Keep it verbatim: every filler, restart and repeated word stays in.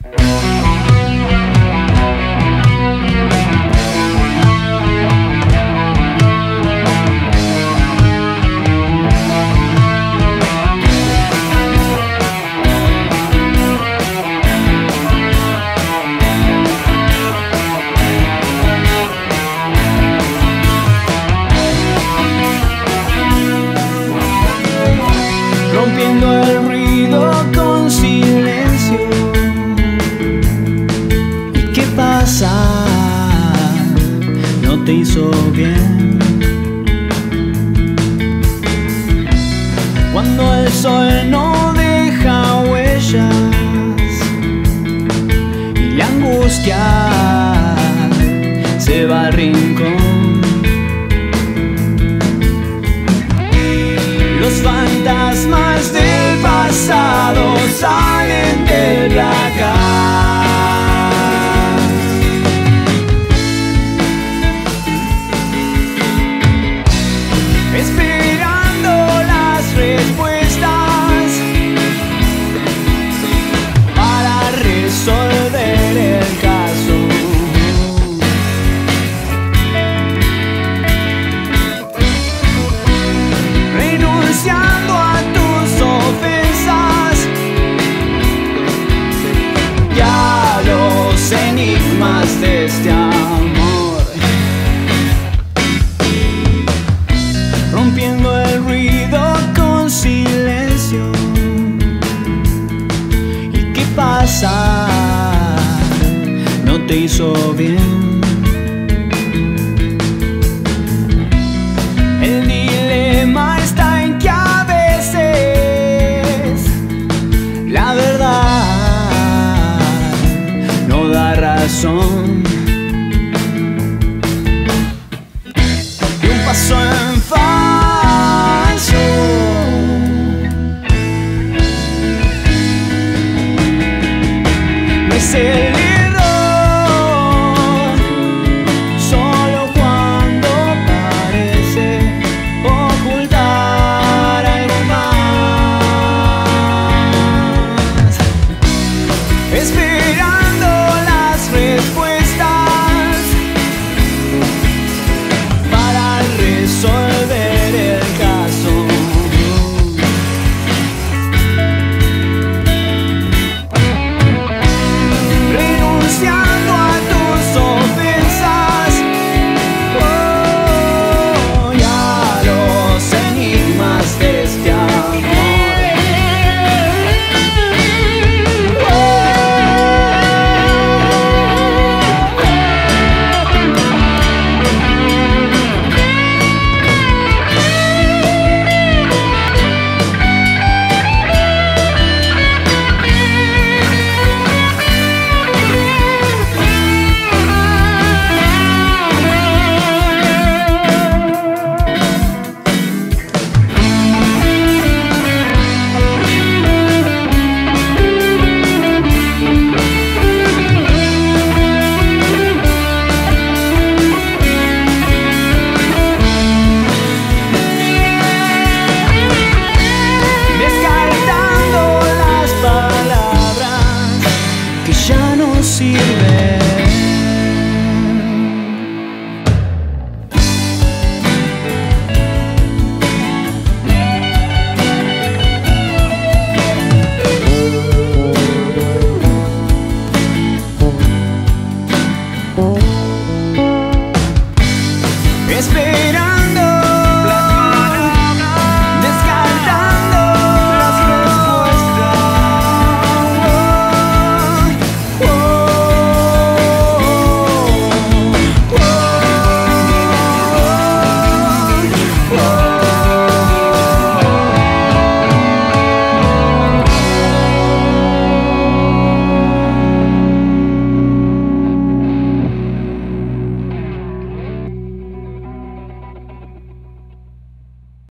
Rompiendo el ruido con silencio. ¿Y qué pasa? ¿No te hizo bien? Cuando el sol no deja huellas y la angustia se va al rincón, los fantasmas del pasado salen del placar, esperando las respuestas para resolver el caso. Renunciando a tus ofensas y a los enigmas de este amor. Rompiendo el ruido con silencio. ¿Y qué pasa? ¿No te hizo bien? El dilema está en que a veces la verdad no da razón. Y un paso en falso no es el error, solo cuando parece ocultar algo más. Esperando